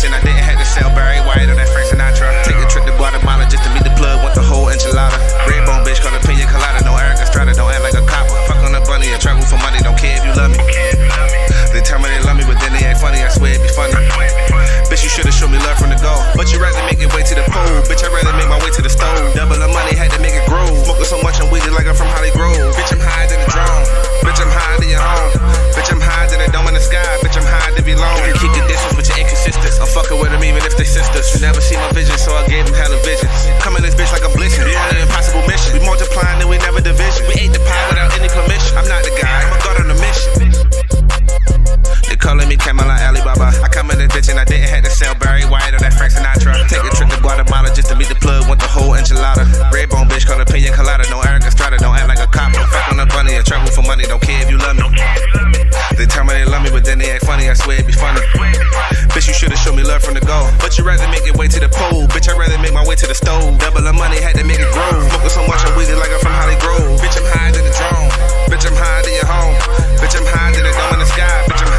bitch and I didn't have to sell Barry White or that Frank Sinatra. Take a trip to Guatemala just to meet the plug, want the whole enchilada. Red bone bitch called a pina colada, no Eric Estrada, don't act like a copper. Fuck on the bunny and travel for money, don't care if you love me. They tell me they love me, but then they act funny, I swear it'd be funny. Bitch, you should've shown me love from the go, but you rather make it way to the pole. Bitch, I'd rather make my way to the stove. Double the money, had to make it grow. Smoking so much I'm weedy like I'm from Holly Grove. Bitch, I'm higher than a drone. Bitch, I'm higher than your home. Bitch, I'm higher than a dome in the sky. Bitch, I'm higher to be long. You can keep your distance, but you're inconsistent. I'm fucking with them even if they sisters. You never see my vision, so I gave them hella visions. Come in this bitch like I'm blitzing, on an impossible mission. We multiplying and we never division. We ate the pie without any permission. I'm not the guy, I'm a god on a mission. They calling me Kamelot, Alibaba. I come in this bitch and I didn't have to sell Barry White or that Frank Sinatra. Take a trip to Guatemala just to meet the plug, want the whole enchilada. Red bone bitch called a pina colada, no Eric Estrada, don't act like a copper. Fuck on the bunny and travel for money, don't care if you love me. They tell me they love me, but then they act funny, I swear it'd be funny. Bitch, you should've shown me love from the go, but you rather make it way to the pole. Bitch, I'd rather make my way to the stove. Double the money, had to make it grow. Smoking so much I'm weedy like I'm from Holly Grove. Bitch, I'm higher than the drone. Bitch, I'm higher than your home. Bitch, I'm higher than the dome in the sky. Bitch, I'm